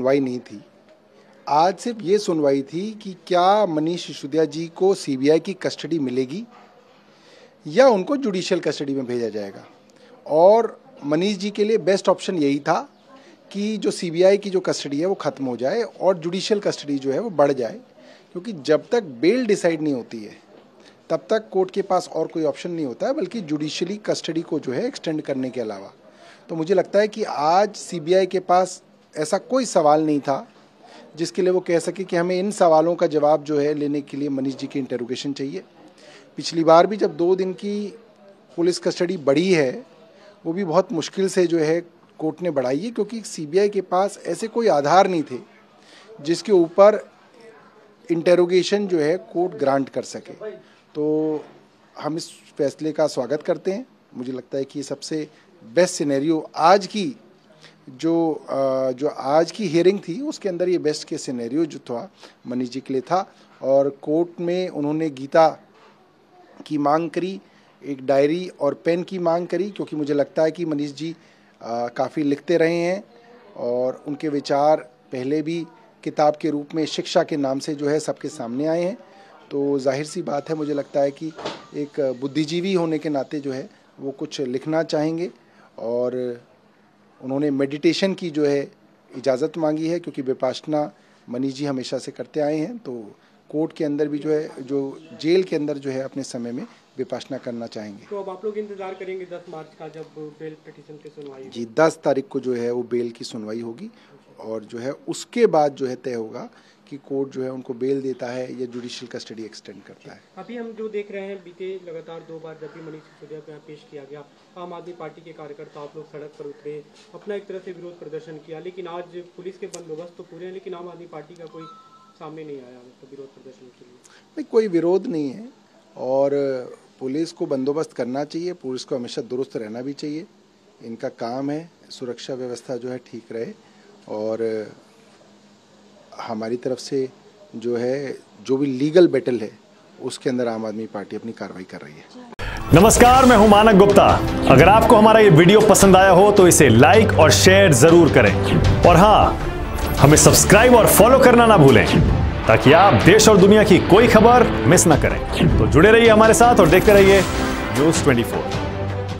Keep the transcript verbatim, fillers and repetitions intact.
सुनवाई नहीं थी। आज सिर्फ ये सुनवाई थी कि क्या मनीष सिसोदिया जी को सीबीआई की कस्टडी मिलेगी या उनको जुडिशियल कस्टडी में भेजा जाएगा। और मनीष जी के लिए बेस्ट ऑप्शन यही था कि जो सीबीआई की जो कस्टडी है वो ख़त्म हो जाए और जुडिशियल कस्टडी जो है वो बढ़ जाए, क्योंकि जब तक बेल डिसाइड नहीं होती है तब तक कोर्ट के पास और कोई ऑप्शन नहीं होता है, बल्कि जुडिशियली कस्टडी को जो है एक्सटेंड करने के अलावा। तो मुझे लगता है कि आज सीबीआई के पास ऐसा कोई सवाल नहीं था जिसके लिए वो कह सके कि हमें इन सवालों का जवाब जो है लेने के लिए मनीष जी की इंटरोगेशन चाहिए। पिछली बार भी जब दो दिन की पुलिस कस्टडी बढ़ी है, वो भी बहुत मुश्किल से जो है कोर्ट ने बढ़ाई है, क्योंकि सीबीआई के पास ऐसे कोई आधार नहीं थे जिसके ऊपर इंटरोगेशन जो है कोर्ट ग्रांट कर सके। तो हम इस फैसले का स्वागत करते हैं। मुझे लगता है कि ये सबसे बेस्ट सिनेरियो आज की जो जो आज की हियरिंग थी उसके अंदर ये बेस्ट के सिनेरियो जो था मनीष जी के लिए था। और कोर्ट में उन्होंने गीता की मांग करी, एक डायरी और पेन की मांग करी, क्योंकि मुझे लगता है कि मनीष जी काफ़ी लिखते रहे हैं और उनके विचार पहले भी किताब के रूप में शिक्षा के नाम से जो है सबके सामने आए हैं। तो जाहिर सी बात है, मुझे लगता है कि एक बुद्धिजीवी होने के नाते जो है वो कुछ लिखना चाहेंगे। और उन्होंने मेडिटेशन की जो है इजाज़त मांगी है, क्योंकि विपासना मनीष जी हमेशा से करते आए हैं। तो कोर्ट के अंदर भी जो है, जो जेल के अंदर जो है अपने समय में विपासना करना चाहेंगे। तो अब आप लोग इंतजार करेंगे दस मार्च का, जब बेल पिटीशन की सुनवाई जी दस तारीख को जो है वो बेल की सुनवाई होगी और जो है उसके बाद जो है तय होगा कि कोर्ट जो है उनको बेल देता है या जुडिशियल कस्टडी एक्सटेंड करता है। अभी हम जो देख रहे हैं, बीते लगातार दो बार जब भी मनीष सिसोदिया को यहाँ पेश किया गया, आम आदमी पार्टी के कार्यकर्ता आप लोग सड़क पर उतरे, अपना एक तरह से विरोध प्रदर्शन किया, लेकिन आज पुलिस के बंदोबस्त तो पूरे हैं, लेकिन आम आदमी पार्टी का कोई सामने नहीं आया तो विरोध प्रदर्शन के लिए। नहीं, कोई विरोध नहीं है और पुलिस को बंदोबस्त करना चाहिए, पुलिस को हमेशा दुरुस्त रहना भी चाहिए। इनका काम है सुरक्षा व्यवस्था जो है ठीक रहे, और हमारी तरफ से जो है जो भी लीगल बैटल है उसके अंदर आम आदमी पार्टी अपनी कार्रवाई कर रही है। नमस्कार, मैं हूं मानक गुप्ता। अगर आपको हमारा ये वीडियो पसंद आया हो तो इसे लाइक और शेयर जरूर करें, और हाँ, हमें सब्सक्राइब और फॉलो करना ना भूलें ताकि आप देश और दुनिया की कोई खबर मिस ना करें। तो जुड़े रहिए हमारे साथ और देखते रहिए न्यूज़ ट्वेंटी फोर।